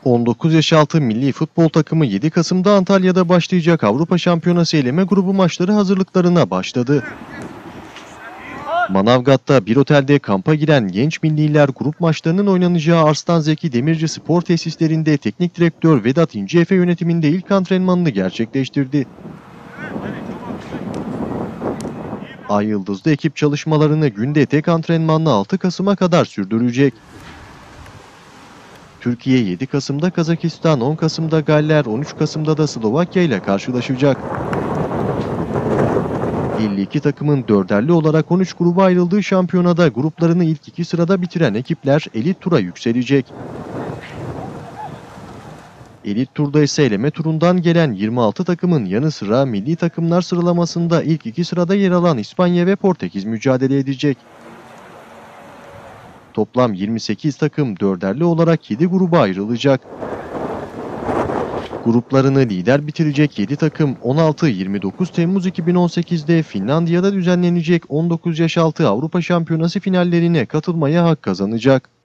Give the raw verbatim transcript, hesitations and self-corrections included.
on dokuz yaş altı milli futbol takımı yedi Kasım'da Antalya'da başlayacak Avrupa Şampiyonası eleme grubu maçları hazırlıklarına başladı. Manavgat'ta bir otelde kampa giren genç milliler grup maçlarının oynanacağı Arslan Zeki Demirci Spor Tesislerinde teknik direktör Vedat İnceefe yönetiminde ilk antrenmanını gerçekleştirdi. Ay Yıldızlı ekip çalışmalarını günde tek antrenmanla altı Kasım'a kadar sürdürecek. Türkiye yedi Kasım'da Kazakistan, on Kasım'da Galler, on üç Kasım'da da Slovakya ile karşılaşacak. elli iki takımın dörderli olarak on üç gruba ayrıldığı şampiyonada gruplarını ilk iki sırada bitiren ekipler elit tura yükselecek. Elit turda ise eleme turundan gelen yirmi altı takımın yanı sıra milli takımlar sıralamasında ilk iki sırada yer alan İspanya ve Portekiz mücadele edecek. Toplam yirmi sekiz takım dörderli olarak yedi gruba ayrılacak. Gruplarını lider bitirecek yedi takım on altı yirmi dokuz Temmuz iki bin on sekiz'de Finlandiya'da düzenlenecek on dokuz yaş altı Avrupa Şampiyonası finallerine katılmaya hak kazanacak.